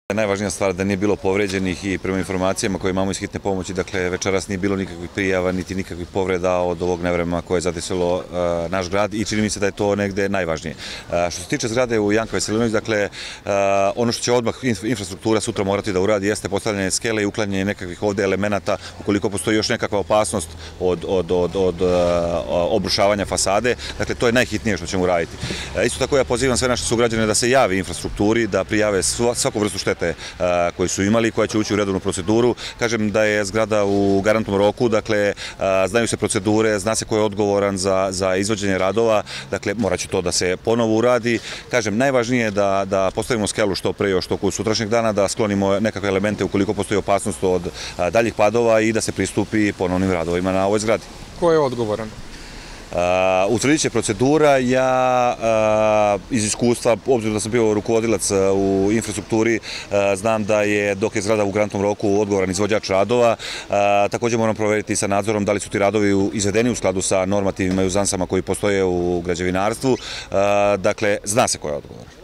Najvažnija stvar da nije bilo povređenih i prema informacijama koje imamo iz hitne pomoći, dakle večeras nije bilo nikakvih prijava niti nikakvih povreda od ovog nevremena koje je zadesilo naš grad i čini mi se da je to negde najvažnije. Što se tiče zgrade u Janka Veselinović, dakle ono što će odmah infrastruktura sutra morati da uradi jeste postavljanje skele i uklanjanje nekakvih ovde elemenata ukoliko postoji još nekakva opasnost od obrušavanja fasade, dakle to je najhitnije što ćemo uraditi. Isto tako ja pozivam sve naše sugrađane da se javi infrastrukturi, da prijave svaku vrstu štete koji su imali, koja će ući u redovnu proceduru. Kažem da je zgrada u garantnom roku, dakle znaju se procedure, zna se ko je odgovoran za izvođenje radova, dakle morat će to da se ponovo uradi. Kažem, najvažnije je da postavimo skelu što pre još toku sutrašnjeg dana, da sklonimo nekakve elemente ukoliko postoji opasnost od daljih padova i da se pristupi ponovnim radovima na ovoj zgradi. Ko je odgovoran? Utvrdit će procedura. Ja iz iskustva, obzirom da sam bio rukovodilac u infrastrukturi, znam da je dok je zgrada u garantnom roku odgovoran izvođač radova. Također moram proveriti sa nadzorom da li su ti radovi izvedeni u skladu sa normativima i uzansama koji postoje u građevinarstvu. Dakle, zna se ko je odgovoran.